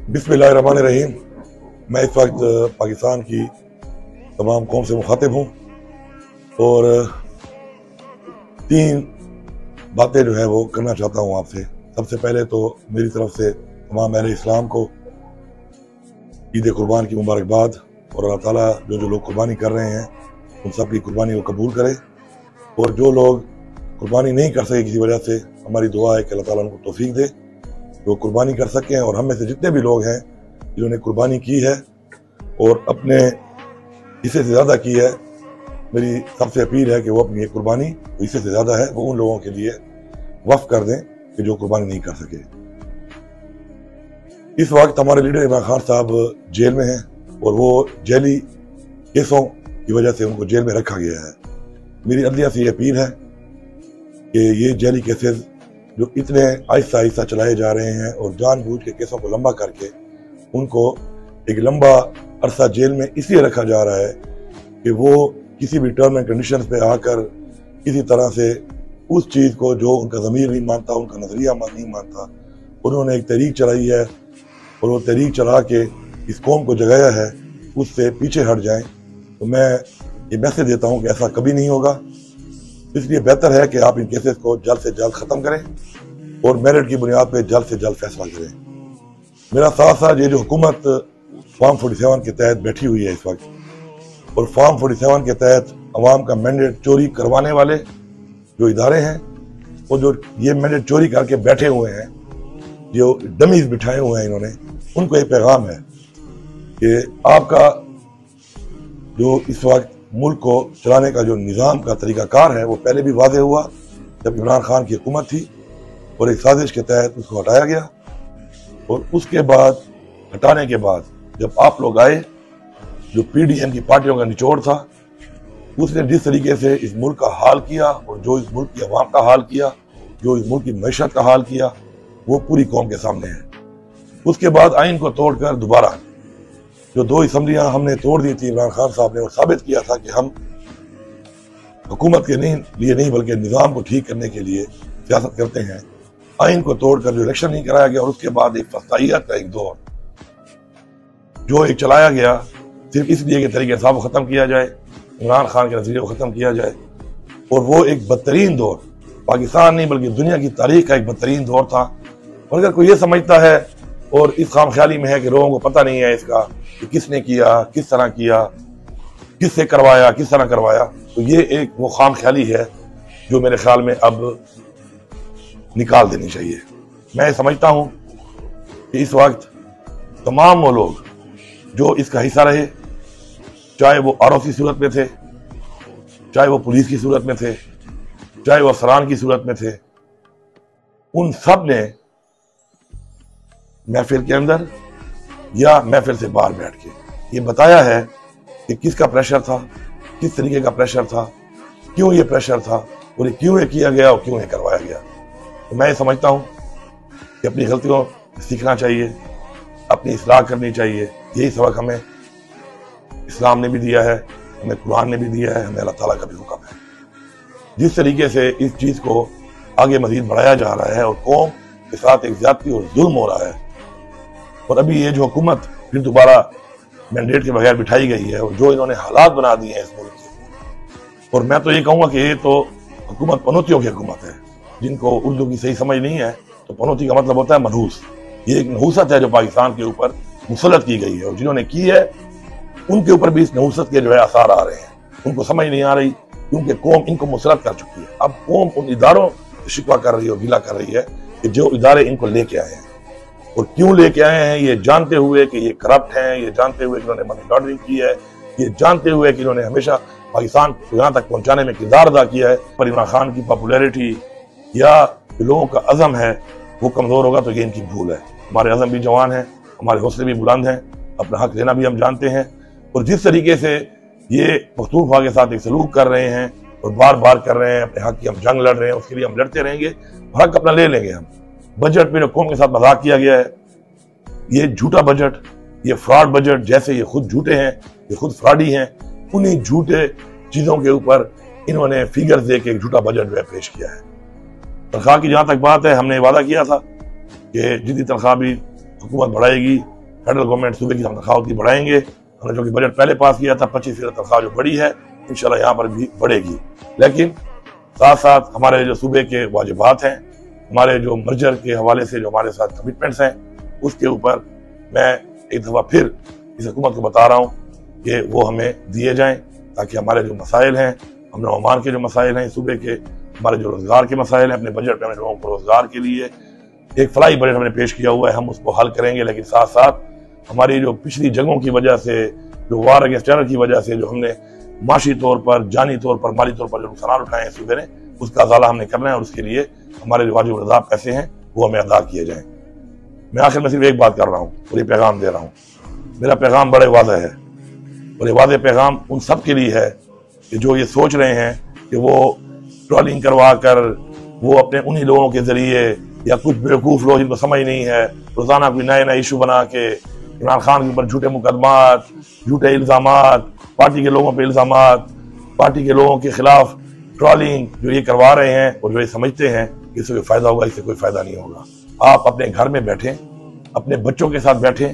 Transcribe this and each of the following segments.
बिस्मिल्लाहिर्रहमानिर्रहीम। मैं इस वक्त पाकिस्तान की तमाम कौम से मुखातिब हूँ और तीन बातें जो है वो करना चाहता हूँ आपसे। सबसे पहले तो मेरी तरफ से तमाम अहले इस्लाम को ईद कुर्बान की मुबारकबाद और अल्लाह ताला जो जो लोग कुर्बानी कर रहे हैं उन सब की कुर्बानी को कबूल करे, और जो लोग कुर्बानी नहीं कर सके किसी वजह से, हमारी दुआ है कि अल्लाह ताला उनको तौफीक दे वो कुर्बानी कर सकें। और हम में से जितने भी लोग हैं जिन्होंने कुर्बानी की है और अपने हिस्से से ज़्यादा की है, मेरी सबसे अपील है कि वो अपनी कुर्बानी हिस्से से ज़्यादा है वो उन लोगों के लिए वक्फ कर दें कि जो कुर्बानी नहीं कर सके। इस वक्त हमारे लीडर इमरान खान साहब जेल में हैं और वो जेली केसों की वजह से उनको जेल में रखा गया है। मेरी अदलिया से ये अपील है कि ये जेली केसेस जो इतने आहिस्ता आहिस्ता चलाए जा रहे हैं और जानबूझ के केसों को लंबा करके उनको एक लंबा अरसा जेल में इसलिए रखा जा रहा है कि वो किसी भी टर्म एंड कंडीशंस पे आकर किसी तरह से उस चीज़ को जो उनका ज़मीर नहीं मानता, उनका नज़रिया नहीं मानता, उन्होंने एक तहरीक चलाई है और वो तहरीक चला के इस कौम को जगाया है, उससे पीछे हट जाएं। तो मैं ये मैसेज देता हूँ कि ऐसा कभी नहीं होगा। इसलिए बेहतर है कि आप इन केसेस को जल्द से जल्द ख़त्म करें और मेरिट की बुनियाद पर जल्द से जल्द फैसला करें। मेरा साथ साथ ये जो हुकूमत फॉर्म 47 के तहत बैठी हुई है इस वक्त, और फॉर्म 47 के तहत अवाम का मैंडेट चोरी करवाने वाले जो इदारे हैं वो जो ये मैंडेट चोरी करके बैठे हुए हैं, जो डमीज बिठाए हुए हैं इन्होंने, उनको एक पैगाम है कि आपका जो इस वक्त मुल्क को चलाने का जो निज़ाम का तरीकाकार है वो पहले भी वाज़ेह हुआ जब इमरान खान की हुकूमत थी और एक साजिश के तहत उसको हटाया गया, और उसके बाद हटाने के बाद जब आप लोग आए, जो PDM की पार्टियों का निचोड़ था, उसने जिस तरीके से इस मुल्क का हाल किया और जो इस मुल्क की अवाम का हाल किया, जो इस मुल्क की मैशत का हाल किया, वो पूरी कौम के सामने है। उसके बाद आइन को तोड़कर दोबारा जो 2 असम्बलियां हमने तोड़ दी थी इमरान खान साहब ने, और साबित किया था कि हम हुकूमत के लिए नहीं बल्कि निज़ाम को ठीक करने के लिए सियासत करते हैं। आइन को तोड़कर जो इलेक्शन नहीं कराया गया और उसके बाद एक फसाइयत का एक दौर जो एक चलाया गया सिर्फ इसलिए कि तरीके साहब को ख़त्म किया जाए, इमरान खान के नज़रिए को ख़त्म किया जाए, और वो एक बदतरीन दौर पाकिस्तान नहीं बल्कि दुनिया की तारीख का एक बदतरीन दौर था। और अगर कोई ये समझता है और इस खाम ख्याली में है कि लोगों को पता नहीं है इसका कि किसने किया, किस तरह किया, किससे करवाया, किस तरह करवाया, तो ये एक वो खाम ख्याली है जो मेरे ख्याल में अब निकाल देनी चाहिए। मैं समझता हूँ कि इस वक्त तमाम वो लोग जो इसका हिस्सा रहे, चाहे वो ROC की सूरत में थे, चाहे वो पुलिस की सूरत में थे, चाहे वो अफसरान की सूरत में थे, उन सब ने महफिल के अंदर या महफिल से बाहर बैठ के ये बताया है कि किसका प्रेशर था, किस तरीके का प्रेशर था, क्यों ये प्रेशर था और ये क्यों ये किया गया और क्यों ये करवाया गया। तो मैं समझता हूँ कि अपनी गलतियों सीखना चाहिए, अपनी इस्लाह करनी चाहिए। यही सबक हमें इस्लाम ने भी दिया है, हमें कुरान ने भी दिया है, हमें अल्लाह ताला का भी हुक्म है। जिस तरीके से इस चीज़ को आगे मजीद बढ़ाया जा रहा है और कौम के साथ एक ज्यादती और जुल्म हो रहा है, और अभी ये जो हुकूमत फिर दोबारा मैंडेट के बगैर बिठाई गई है और जो इन्होंने हालात बना दिए हैं इस मुल्क के, और मैं तो ये कहूँगा कि ये तो हुकूमत पनौतियों की हुकूमत है। जिनको उर्दू की सही समझ नहीं है तो पनौती का मतलब होता है मनहूस। ये एक नहूसत है जो पाकिस्तान के ऊपर मुसलत की गई है, और जिन्होंने की है उनके ऊपर भी इस नहूसत के जो है आसार आ रहे हैं। उनको समझ नहीं आ रही क्योंकि कौम इनको मुसलत कर चुकी है। अब कौम उन इदारों शिकवा कर रही है और गिला कर रही है कि जो इदारे इनको लेके आए हैं, और क्यों लेके आए हैं ये जानते हुए कि ये करप्ट हैं, ये जानते हुए कि इन्होंने मनी लॉन्ड्रिंग की है, ये जानते हुए कि इन्होंने हमेशा पाकिस्तान को यहाँ तक पहुँचाने में किरदार अदा किया है। पर इमरान खान की पॉपुलैरिटी या लोगों का अज़म है वो कमज़ोर होगा तो ये इनकी भूल है। हमारे अज़म भी जवान हैं, हमारे हौसले भी बुलंद हैं, अपना हक लेना भी हम जानते हैं, और जिस तरीके से ये पख्तूनख्वा के साथ एक सलूक कर रहे हैं और बार बार कर रहे हैं, अपने हक की हम जंग लड़ रहे हैं, उसके लिए हम लड़ते रहेंगे, हक अपना ले लेंगे हम। बजट में जो कौम के साथ मजाक किया गया है, ये झूठा बजट, ये फ्रॉड बजट, जैसे ये खुद झूठे हैं, ये खुद फ्रॉडी हैं, उन्हीं झूठे चीज़ों के ऊपर इन्होंने फिगर्स दे के एक झूठा बजट जो है पेश किया है। तनख्वाह की जहाँ तक बात है, हमने वादा किया था कि जितनी तनख्वाह भी हुकूमत बढ़ाएगी फेडरल गवर्नमेंट सूबे की तनख्वाह उतनी बढ़ाएंगे। हमने जो कि बजट पहले पास किया था 25% तनख्वाह जो बढ़ी है, इंशाल्लाह यहाँ पर भी बढ़ेगी। लेकिन साथ साथ हमारे जो सूबे के वाजिबात हैं, हमारे जो मर्जर के हवाले से जो हमारे साथ कमिटमेंट्स हैं, उसके ऊपर मैं एक दफ़ा फिर इस हुकूमत को बता रहा हूँ कि वो हमें दिए जाएं, ताकि हमारे जो मसाइल हैं, अमन व अमान के जो मसाइल हैं सूबे के, हमारे जो रोजगार के मसाइल हैं, अपने बजट में हमने लोगों को रोजगार के लिए एक फलाई बजट हमने पेश किया हुआ है, हम उसको हल करेंगे। लेकिन साथ साथ हमारी जो पिछली जंगों की वजह से, जो वार अगेंस्ट टेरर की वजह से जो हमने माशी तौर पर, जानी तौर पर, माली तौर पर जो नुकसान उठाए हैं सूबे ने, उसका अजाला हमने करना है और उसके लिए हमारे जो वाजिब रज़ा पैसे हैं वो हमें अदा किए जाएं। मैं आखिर में सिर्फ एक बात कर रहा हूँ और ये पैगाम दे रहा हूँ। मेरा पैगाम बड़े वाज़ेह है और ये वाज़ेह पैगाम उन सब के लिए है कि जो ये सोच रहे हैं कि वो ट्रॉलिंग करवा कर वो अपने उन्हीं लोगों के जरिए या कुछ बेवकूफ़ लोग जिनको समझ नहीं है, रोजाना कोई नए नए इशू बना के इमरान खान के ऊपर झूठे मुकदमात, झूठे इल्ज़ामात, पार्टी के लोगों पे इल्ज़ामात, पार्टी के लोगों के खिलाफ ट्रॉलिंग जो ये करवा रहे हैं और जो ये समझते हैं कि इससे कोई फायदा होगा, इससे कोई फायदा नहीं होगा। आप अपने घर में बैठे, अपने बच्चों के साथ बैठे,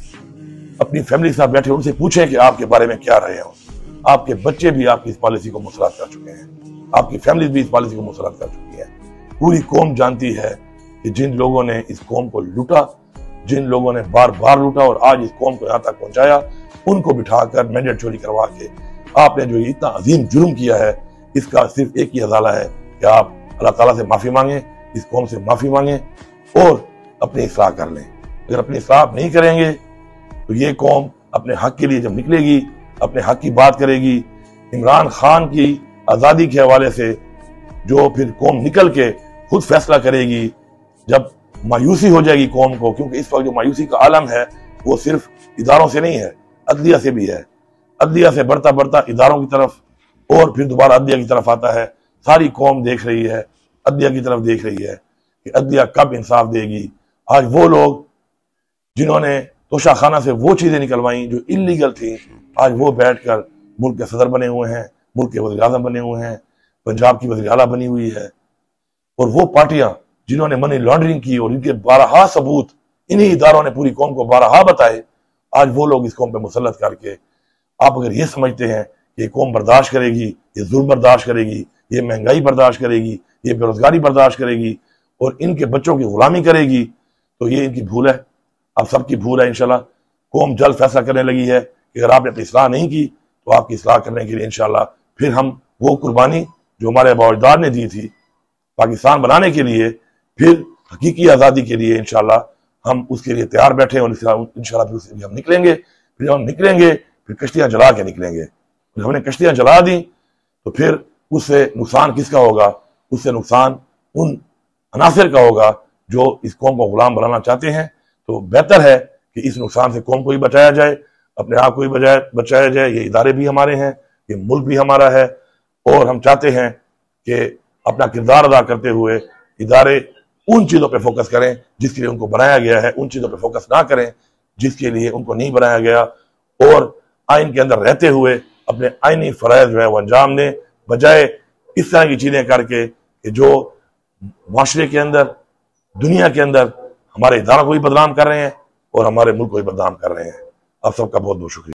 अपनी फैमिली के साथ बैठे, उनसे पूछें कि आपके बारे में क्या रहे हो। आपके बच्चे भी आपकी इस पॉलिसी को मुसरत कर चुके हैं, आपकी फैमिली भी इस पॉलिसी को मुसरत कर चुकी है। पूरी कौम जानती है कि जिन लोगों ने इस कौम को लूटा, जिन लोगों ने बार बार लूटा और आज इस कौम को यहाँ तक पहुंचाया, उनको बिठाकर मैंडेट चोरी करवा के आपने जो इतना अजीम जुर्म किया है, इसका सिर्फ एक ही अदाला है कि आप अल्लाह ताला से माफी मांगे, इस कौम से माफी मांगे और अपनी इस्लाह कर लें। अगर अपनी इस्लाह नहीं करेंगे तो ये कौम अपने हक के लिए जब निकलेगी, अपने हक की बात करेगी, इमरान खान की आज़ादी के हवाले से जो फिर कौम निकल के खुद फैसला करेगी, जब मायूसी हो जाएगी कौम को, क्योंकि इस वक्त जो मायूसी का आलम है वो सिर्फ इदारों से नहीं है, अदलिया से भी है। अदलिया से बढ़ता बढ़ता इदारों की तरफ और फिर दोबारा अदलिया की तरफ आता है। सारी कौम देख रही है, अदलिया की तरफ देख रही है कि अदलिया कब इंसाफ देगी। आज वो लोग जिन्होंने तोशा खाना से वो चीजें निकलवाई जो इलीगल थी, आज वो बैठकर मुल्क के सदर बने हुए हैं, मुल्क के वज़ीर आज़म बने हुए हैं, पंजाब की वज़ीर आला बनी हुई है। और वो पार्टियां जिन्होंने मनी लॉन्ड्रिंग की और इनके बारहा सबूत इन्हीं इदारों ने पूरी कौम को बारहा बताए, आज वो लोग इस कौम पे मुसल्लत करके, आप अगर ये समझते हैं कि ये कौम बर्दाश्त करेगी, ये जुल्म बर्दाश्त करेगी, ये महंगाई बर्दाश्त करेगी, ये बेरोजगारी बर्दाश्त करेगी और इनके बच्चों की गुलामी करेगी, तो ये इनकी भूल है, आप सबकी भूल है। इंशाल्लाह कौम जल्द फैसला करने लगी है कि अगर आपने अपनी इस्लाह नहीं की तो आपकी इस्लाह करने के लिए इंशाल्लाह फिर हम वो कुर्बानी जो हमारे आबा-ओ-अजदाद ने दी थी पाकिस्तान बनाने के लिए, फिर हकीकी आज़ादी के लिए इंशाल्लाह हम उसके लिए तैयार बैठे और इंशाल्लाह फिर उसके लिए हम निकलेंगे। फिर हम निकलेंगे फिर कश्तियां जला के निकलेंगे। जब हमने कश्तियां जला दी तो फिर उससे नुकसान किसका होगा? उससे नुकसान उन अनासिर का होगा जो इस कौम को गुलाम बनाना चाहते हैं। तो बेहतर है कि इस नुकसान से कौम को ही बचाया जाए, अपने आप को ही बचाया जाए। ये इदारे भी हमारे हैं, ये मुल्क भी हमारा है और हम चाहते हैं कि अपना किरदार अदा करते हुए इदारे उन चीज़ों पे फोकस करें जिसके लिए उनको बनाया गया है, उन चीज़ों पे फोकस ना करें जिसके लिए उनको नहीं बनाया गया, और आइन के अंदर रहते हुए अपने आइनी फ़राइज़ जो है वो अंजाम दें, बजाय इस तरह की चीज़ें करके कि जो माशरे के अंदर, दुनिया के अंदर हमारे इदारों को भी बदनाम कर रहे हैं और हमारे मुल्क को भी बदनाम कर रहे हैं। आप सबका बहुत बहुत शुक्रिया।